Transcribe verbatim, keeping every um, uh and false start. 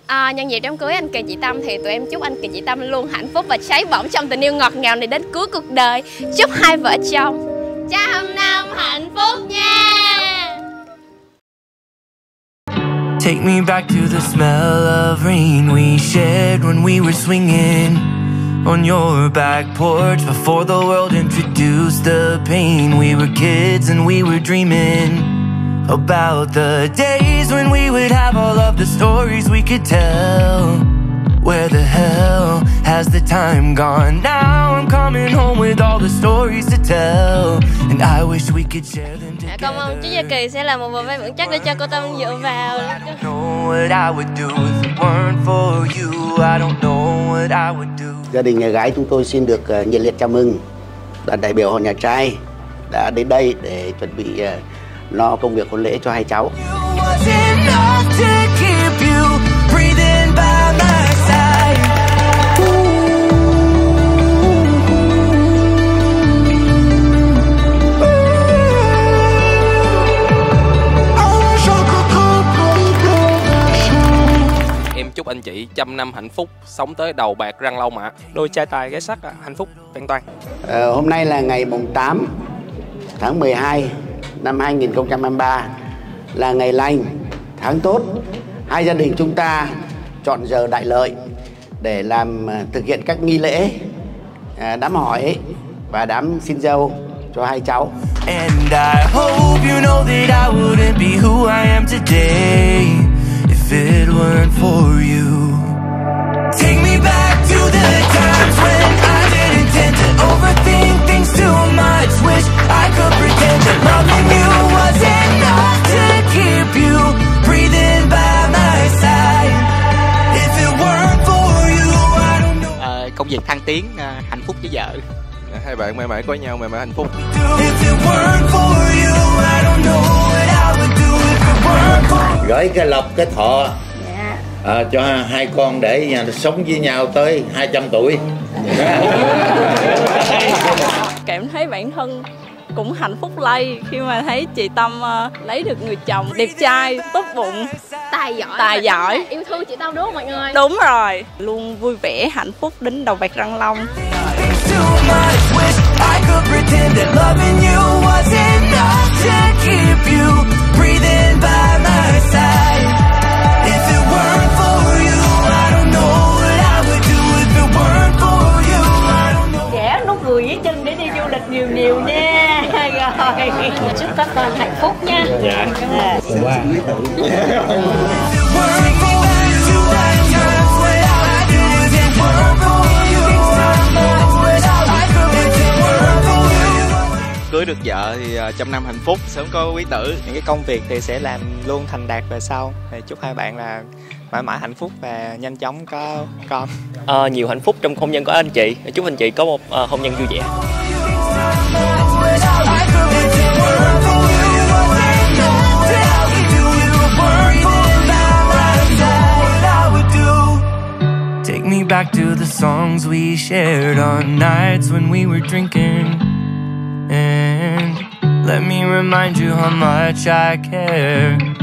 À, nhân dịp đám cưới anh Kỳ chị Tâm thì tụi em chúc anh Kỳ chị Tâm luôn hạnh phúc và cháy bỏng trong tình yêu ngọt ngào này đến cuối cuộc đời. Chúc hai vợ chồng trăm năm hạnh phúc nha. Take me back to the smell of rain we shared when we were swinging on your back porch before the world introduced the pain. We were kids and we were dreaming about the days when we would have all of the stories we could tell. Where the hell has the time gone? Now I'm coming home with all the stories to tell, and I wish we could share them together. Con mong chú Gia Kỳ sẽ là một bờ vai vững chắc để cho cô Tâm dựa vào. I don't know what I would do if it weren't for you. I don't know what I would do. Gia đình nhà gái chúng tôi xin được nhiệt liệt chào mừng đoàn đại biểu họ nhà trai đã đến đây để chuẩn bị lo công việc hôn lễ cho hai cháu. Em chúc anh chị trăm năm hạnh phúc, sống tới đầu bạc răng long ạ. Đôi trai tài gái sắc, hạnh phúc vẹn toàn. À, hôm nay là ngày mùng tám tháng mười hai năm hai nghìn không trăm hai mươi ba, là ngày lành, tháng tốt. Hai gia đình chúng ta chọn giờ đại lợi để làm thực hiện các nghi lễ đám hỏi và đám xin dâu cho hai cháu. And I hope you know that I wouldn't be who I am today if it weren't for you. Take me back to the times when I didn't tend to overthink things too much. Wish I could pretend that loving you was enough to keep you breathing by my side. If it weren't for you, I don't know. À, công việc thăng tiến, à, hạnh phúc với vợ. Hai bạn mãi mãi có nhau, mãi mãi hạnh phúc. Gửi cái lộc cái thọ à, cho hai con để nhà sống với nhau tới hai trăm tuổi. Cảm thấy bản thân cũng hạnh phúc lây khi mà thấy chị Tâm uh, lấy được người chồng đẹp trai, tốt bụng, Tài giỏi, tài giỏi, yêu thương chị Tâm đúng không mọi người? Đúng rồi, luôn vui vẻ, hạnh phúc đến đầu bạc răng long. Trẻ nút cười với chân để đi du lịch nhiều nhiều nha. Rồi chúc các con hạnh phúc nha. Dạ. À. Cưới được vợ thì trăm năm hạnh phúc, sớm có quý tử. Những cái công việc thì sẽ làm luôn thành đạt về sau. Thì chúc hai bạn là mãi mãi hạnh phúc và nhanh chóng có con. À, nhiều hạnh phúc trong hôn nhân của anh chị. Chúc anh chị có một uh, hôn nhân vui vẻ. Take me back to the songs we shared on nights when we were drinking, and let me remind you how much I care.